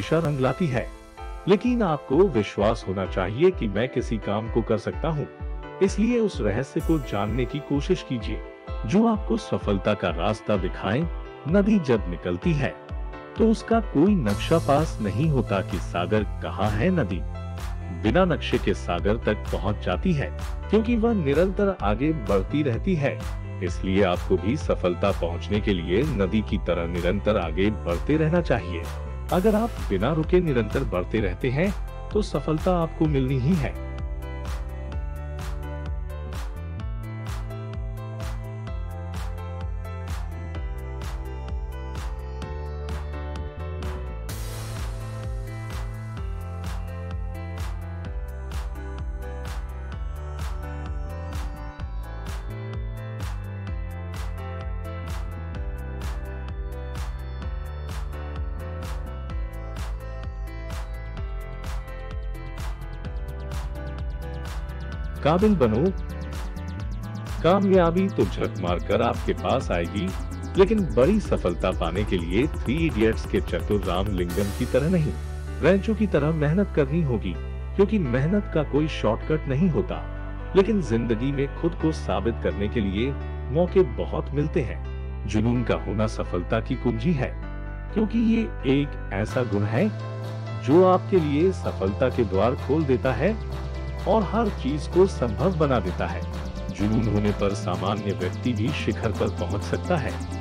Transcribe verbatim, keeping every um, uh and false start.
हमेशा रंग लाती है, लेकिन आपको विश्वास होना चाहिए कि मैं किसी काम को कर सकता हूँ। इसलिए उस रहस्य को जानने की कोशिश कीजिए जो आपको सफलता का रास्ता दिखाए। नदी जब निकलती है तो उसका कोई नक्शा पास नहीं होता कि सागर कहाँ है। नदी बिना नक्शे के सागर तक पहुँच जाती है क्योंकि वह निरंतर आगे बढ़ती रहती है। इसलिए आपको भी सफलता पहुंचने के लिए नदी की तरह निरंतर आगे बढ़ते रहना चाहिए। अगर आप बिना रुके निरंतर बढ़ते रहते हैं तो सफलता आपको मिलनी ही है। काबिल बनो। कामयाबी तो झक मारकर आपके पास आएगी, लेकिन बड़ी सफलता पाने के लिए थ्री इडियट्स के चतुर रामलिंगम की तरह नहीं, रैंचो की तरह मेहनत करनी होगी। क्योंकि मेहनत का कोई शॉर्टकट नहीं होता, लेकिन जिंदगी में खुद को साबित करने के लिए मौके बहुत मिलते हैं। जुनून का होना सफलता की कुंजी है, क्योंकि ये एक ऐसा गुण है जो आपके लिए सफलता के द्वार खोल देता है और हर चीज को संभव बना देता है। जुनून होने पर सामान्य व्यक्ति भी शिखर पर पहुंच सकता है।